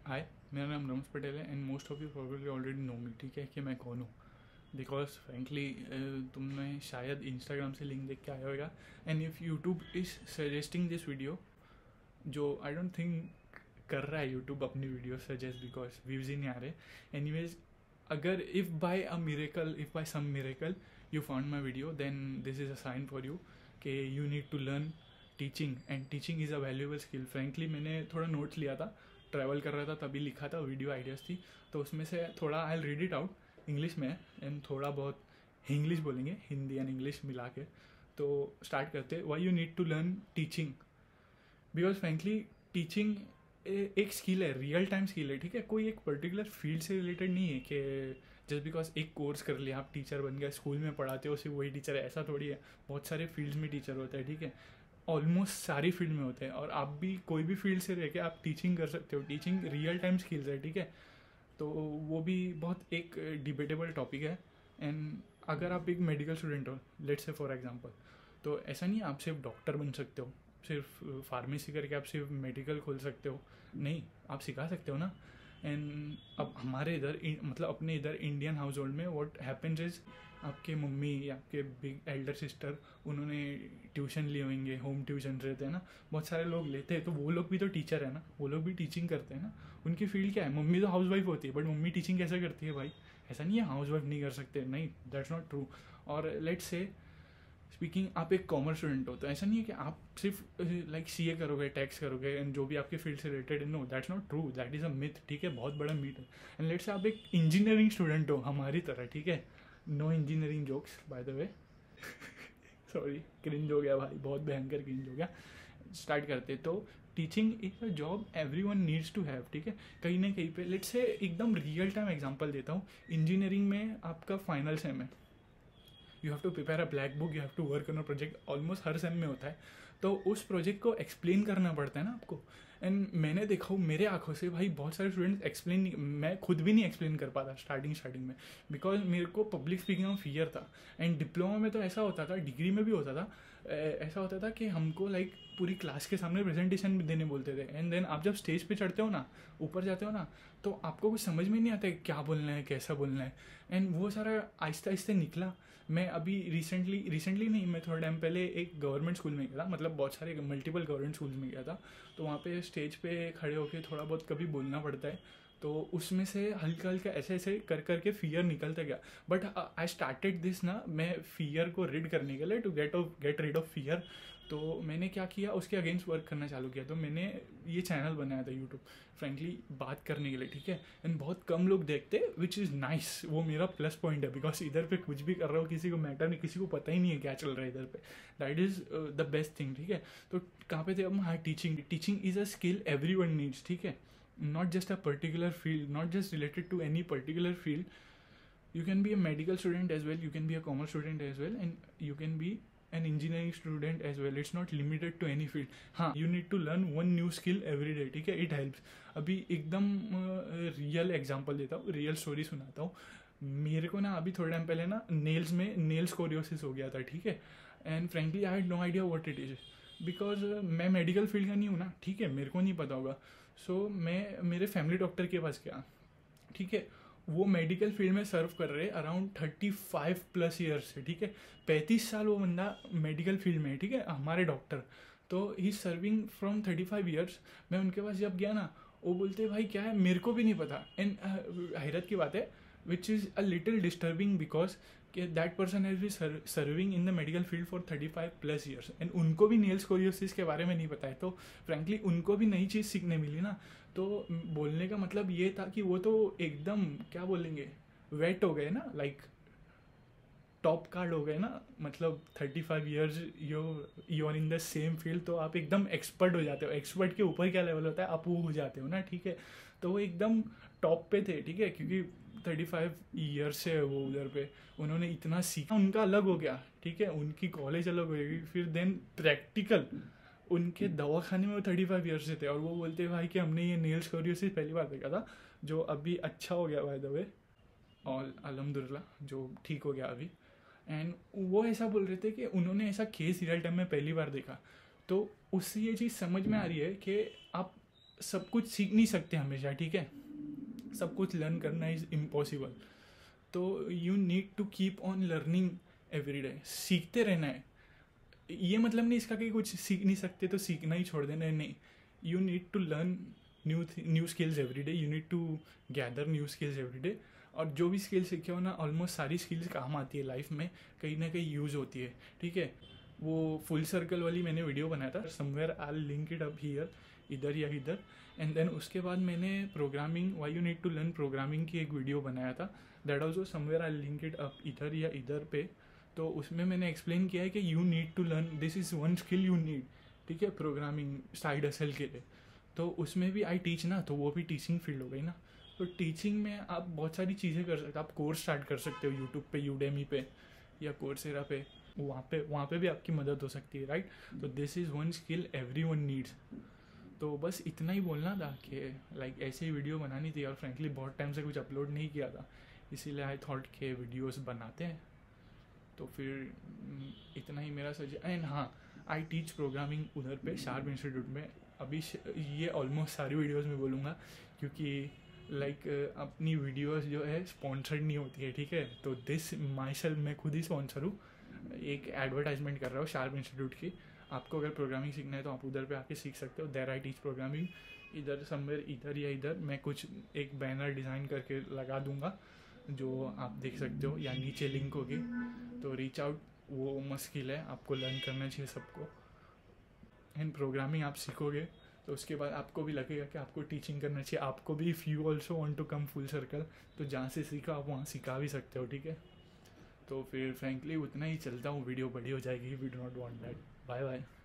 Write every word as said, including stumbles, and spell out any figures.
हाय, मेरा नाम रमेश पटेल है and most of you probably already know me, ठीक है, कि मैं कौन हूँ। बिकॉज फ्रेंकली तुमने शायद इंस्टाग्राम से लिंक देख के आया होगा and if YouTube is suggesting this video, जो आई डोंट थिंक कर रहा है यूट्यूब अपनी वीडियो सजेस्ट, बिकॉज व्यूज़ ही नहीं आ रहे। एनीवेज, अगर if by a miracle if by some miracle you found my video, then this is a sign for you कि you need to learn teaching and teaching is a valuable skill. Frankly मैंने थोड़ा notes लिया था, travel कर रहा था तभी लिखा था, वीडियो आइडियाज़ थी, तो उसमें से थोड़ा I read it out English में एंड थोड़ा बहुत इंग्लिश बोलेंगे, हिंदी एंड इंग्लिश मिला के। तो स्टार्ट करते, why you need to learn teaching. Because frankly teaching एक स्किल है, रियल टाइम स्किल है, ठीक है, कोई एक पर्टिकुलर फील्ड से रिलेटेड नहीं है कि जस्ट बिकॉज एक कोर्स कर लिया आप टीचर बन गए, स्कूल में पढ़ाते हो सिर्फ वही टीचर है, ऐसा थोड़ी है। बहुत सारे फील्ड्स में टीचर होता है, ठीक है, ऑलमोस्ट सारी फील्ड में होते हैं, और आप भी कोई भी फील्ड से रह के आप टीचिंग कर सकते हो। टीचिंग रियल टाइम स्किल्स है, ठीक है, तो वो भी बहुत एक डिबेटेबल टॉपिक है। एंड अगर आप एक मेडिकल स्टूडेंट हो, लेट्स से फॉर एग्जांपल, तो ऐसा नहीं है आप सिर्फ डॉक्टर बन सकते हो, सिर्फ फार्मेसी करके आप सिर्फ मेडिकल खोल सकते हो, नहीं, आप सिखा सकते हो ना। एंड अब हमारे इधर मतलब अपने इधर इंडियन हाउस होल्ड में व्हाट हैपेंस इज, आपके मम्मी या आपके बिग एल्डर सिस्टर, उन्होंने ट्यूशन लिए होंगे, होम ट्यूशन रहते हैं ना, बहुत सारे लोग लेते हैं, तो वो लोग भी तो टीचर है ना, वो लोग भी टीचिंग करते हैं ना। उनकी फील्ड क्या है, मम्मी तो हाउस वाइफ होती है, बट मम्मी टीचिंग कैसे करती है भाई? ऐसा नहीं है हाउस वाइफ नहीं कर सकते, नहीं, दैट्स नॉट ट्रू। और लेट्स से स्पीकिंग, आप एक कॉमर्स स्टूडेंट हो, तो ऐसा नहीं है कि आप सिर्फ लाइक सी ए करोगे, टैक्स करोगे एंड जो भी आपके फील्ड से रिलेटेड है, no, that's not true, that is a myth, ठीक है, बहुत बड़ा मिथ है। एंड लेट्स से आप एक इंजीनियरिंग स्टूडेंट हो हमारी तरह, ठीक है, no engineering jokes by the way, sorry, cringe हो गया भाई, बहुत भयंकर क्रिंज हो गया। स्टार्ट करते, तो teaching is a job everyone needs to have, ठीक है, कहीं ना कहीं पे। लेट्स से एकदम रियल टाइम एग्जांपल देता हूँ, इंजीनियरिंग में आपका फाइनल सेम है, you have to prepare a black book, you have to work on a project, almost हर सेम में होता है, तो उस प्रोजेक्ट को एक्सप्लेन करना पड़ता है ना आपको। एंड मैंने देखा हूँ मेरे आंखों से भाई, बहुत सारे स्टूडेंट्स एक्सप्लेन नहीं, मैं खुद भी नहीं एक्सप्लेन कर पाता स्टार्टिंग स्टार्टिंग में, बिकॉज मेरे को पब्लिक स्पीकिंग में फियर था। एंड डिप्लोमा में तो ऐसा होता था, डिग्री में भी होता था, ऐसा होता था कि हमको लाइक पूरी क्लास के सामने प्रेजेंटेशन भी देने बोलते थे। एंड देन आप जब स्टेज पे चढ़ते हो ना, ऊपर जाते हो ना, तो आपको कुछ समझ में नहीं आता है क्या बोलना है, कैसा बोलना है। एंड वो सारा आहिस्ते आहिस्ते निकला। मैं अभी रिसेंटली रिसेंटली नहीं, मैं थोड़ा टाइम पहले एक गवर्नमेंट स्कूल में गया था, मतलब बहुत सारे मल्टीपल गवर्नमेंट स्कूल में गया था, तो वहाँ पे स्टेज पे खड़े होकर थोड़ा बहुत कभी बोलना पड़ता है, तो उसमें से हल्का हल्का ऐसे ऐसे कर करके फियर निकलता गया। बट आई स्टार्टेड दिस ना, मैं फियर को रीड करने के लिए, to get of get rid of fear, तो मैंने क्या किया, उसके अगेंस्ट वर्क करना चालू किया। तो मैंने ये चैनल बनाया था यूट्यूब, फ्रेंकली बात करने के लिए, ठीक है, एंड बहुत कम लोग देखते, विच इज़ नाइस, वो मेरा प्लस पॉइंट है, बिकॉज इधर पे कुछ भी कर रहा हो, किसी को मैटर नहीं, किसी को पता ही नहीं है क्या चल रहा है इधर पे, that is the best thing, ठीक है। तो कहाँ पे थे हम, हाँ, teaching. Teaching is a skill everyone needs, ठीक है, not just a particular field, not just related to any particular field. You can be a medical student as well, you can be a commerce student as well, and you can be an engineering student as well. It's not limited to any field. हाँ, you need to learn one new skill every day, ठीक है, it helps. अभी एकदम real example देता हूँ, real story सुनाता हूँ। मेरे को ना अभी थोड़े टाइम पहले ना नेल्स में नेल्स कोरियोसिस हो गया था, ठीक है, and frankly I had no idea what it is, because मैं मेडिकल फील्ड का नहीं हूँ ना, ठीक है, मेरे को नहीं पता होगा। सो so, मैं मेरे फैमिली डॉक्टर के पास गया, ठीक है, वो मेडिकल फील्ड में सर्व कर रहे around thirty five plus years से, ठीक है, पैंतीस साल वो बंदा मेडिकल फील्ड में है, ठीक है, हमारे डॉक्टर, तो ही serving from thirty five years. मैं उनके पास जब गया ना, वो बोलते भाई क्या है, मेरे को भी नहीं पता। एंड हैरत की बात है, which is a little disturbing, because कि that person has be serving in the medical field for thirty five plus years, and उनको भी नेल्स कोरियोसिस के बारे में नहीं पता है, तो फ्रेंकली उनको भी नई चीज़ सीखने मिली ना। तो बोलने का मतलब ये था कि वो तो एकदम क्या बोलेंगे, वेट हो गए ना, लाइक टॉप कार्ड हो गए ना, मतलब thirty five years you you are in the same field, तो आप एकदम एक्सपर्ट हो जाते हो। एक्सपर्ट के ऊपर क्या लेवल होता है, आप वो हो जाते हो ना, ठीक है, तो वो एकदम टॉप पे थे, ठीक है, क्योंकि थर्टी फाइव ईयर्स से वो उधर पे उन्होंने इतना सीखा, उनका अलग हो गया, ठीक है, उनकी कॉलेज अलग हो गई, फिर देन प्रैक्टिकल उनके दवाखाने में वो थर्टी फाइव ईयर्स से थे, और वो बोलते भाई कि हमने ये नेल्स कोरियोसिस पहली बार देखा था, जो अभी अच्छा हो गया बाय द वे, और अल्हम्दुलिल्लाह जो ठीक हो गया अभी। एंड वो ऐसा बोल रहे थे कि उन्होंने ऐसा केस रियल टाइम में पहली बार देखा, तो उससे ये चीज़ समझ में आ रही है कि आप सब कुछ सीख नहीं सकते हमेशा, ठीक है, सब कुछ लर्न करना इज़ इम्पॉसिबल। तो you need to keep on learning every day, सीखते रहना है। ये मतलब नहीं इसका कि कुछ सीख नहीं सकते तो सीखना ही छोड़ देना है, नहीं। You need to learn new new skills every day, you need to gather new skills every day. और जो भी स्किल्स सीखे हो ना, ऑलमोस्ट सारी स्किल्स काम आती है लाइफ में, कहीं ना कहीं यूज़ होती है, ठीक है। वो फुल सर्कल वाली मैंने वीडियो बनाया था, somewhere I link it up here, इधर या इधर। एंड देन उसके बाद मैंने programming, why you need to learn programming की एक वीडियो बनाया था, that also somewhere I link it up इधर या इधर पे। तो उसमें मैंने एक्सप्लेन किया है कि you need to learn, this is one skill you need, ठीक है, प्रोग्रामिंग साइड हसल के लिए। तो उसमें भी आई टीच ना, तो वो भी टीचिंग फील्ड हो गई ना। तो टीचिंग में आप बहुत सारी चीज़ें कर सकते हो, आप कोर्स स्टार्ट कर सकते हो यूट्यूब पे, यूडेमी पे या कोर्सेरा पे, वहाँ पे वहाँ पे भी आपकी मदद हो सकती है, राइट। तो this is one skill everyone needs. तो बस इतना ही बोलना था कि लाइक ऐसे ही वीडियो बनानी थी, और फ्रेंकली बहुत टाइम से कुछ अपलोड नहीं किया था, इसीलिए आई थॉट के वीडियोस बनाते हैं। तो फिर इतना ही मेरा सजेशन। एंड हाँ, आई टीच प्रोग्रामिंग उधर पे शार्प इंस्टीट्यूट में। अभी ये ऑलमोस्ट सारी वीडियोस में बोलूँगा, क्योंकि लाइक like, अपनी वीडियोस जो है स्पॉन्सर्ड नहीं होती है, ठीक है। तो दिस माई सेल्फ, मैं खुद ही स्पॉन्सर हूँ, एक एडवर्टाइजमेंट कर रहा हूँ शार्प इंस्टीट्यूट की। आपको अगर प्रोग्रामिंग सीखना है तो आप उधर पे आके सीख सकते हो, देयर आई टीच प्रोग्रामिंग। इधर समवेयर इधर या इधर मैं कुछ एक बैनर डिज़ाइन करके लगा दूंगा, जो आप देख सकते हो, या नीचे लिंक होगी। तो रीच आउट, वो मुश्किल है, आपको लर्न करना चाहिए सबको। एंड प्रोग्रामिंग आप सीखोगे तो उसके बाद आपको भी लगेगा कि आपको टीचिंग करना चाहिए, आपको भी, if you also want to come full circle, तो जहाँ से सीखा आप वहाँ सिखा भी सकते हो, ठीक है। तो फिर फ्रेंकली उतना ही चलता हूँ, वीडियो बड़ी हो जाएगी, we do not want that. Bye bye.